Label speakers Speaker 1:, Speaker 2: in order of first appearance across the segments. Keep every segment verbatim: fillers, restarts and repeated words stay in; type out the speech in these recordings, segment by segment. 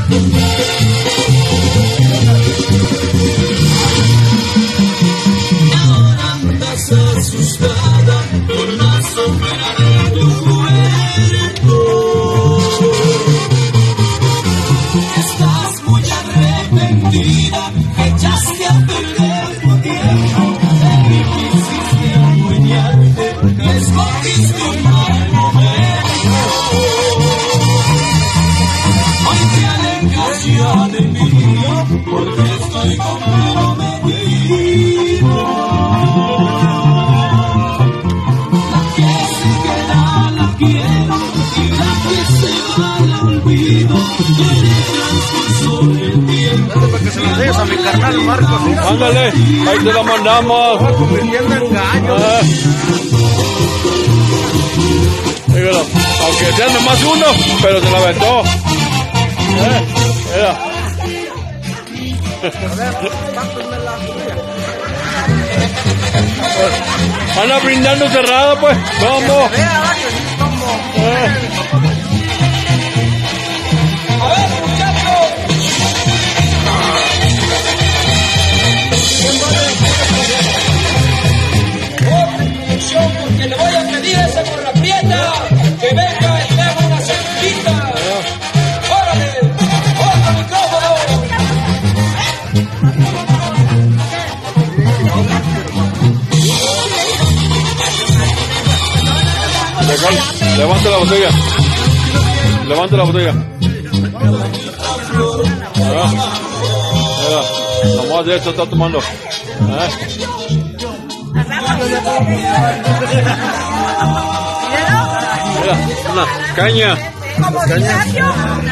Speaker 1: Ahora andas asustada con la sombra de tu cuerpo. Estás muy arrepentida, echaste a perder tu tiempo, te quisiste adueñarte, escogiste un mal momento. Hoy te alejas ya de mí, porque estoy comprometido. La que se queda la quiero, y la que se va la olvido. En el transcurso del tiempo,
Speaker 2: para que se lo dejes a mi carnal Marcos.
Speaker 3: Ándale, ahí te la mandamos.
Speaker 2: Va convirtiendo en gallo.
Speaker 3: Ah. Dígalo, aunque sea nomás uno, pero se la aventó. Eh, mira. Anda brindando cerrado, pues. Vamos. Eh.
Speaker 1: a ver, muchachos. Atención, porque le voy a pedir a ese por la prieta que venga y me haga una cervecita. ¡Órale! ¡Otro micrófono!
Speaker 3: Levante la botella. Levante la botella. Ah, mira, nomás de esto está tomando. Ah. Mira, una caña.
Speaker 4: Como Ignacio.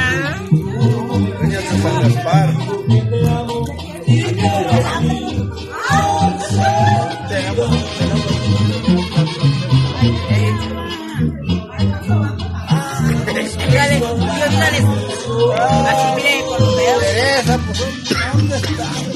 Speaker 4: Mírale, mírale. Así, mire, cuando veas.
Speaker 2: Teresa, pues, ¿dónde está?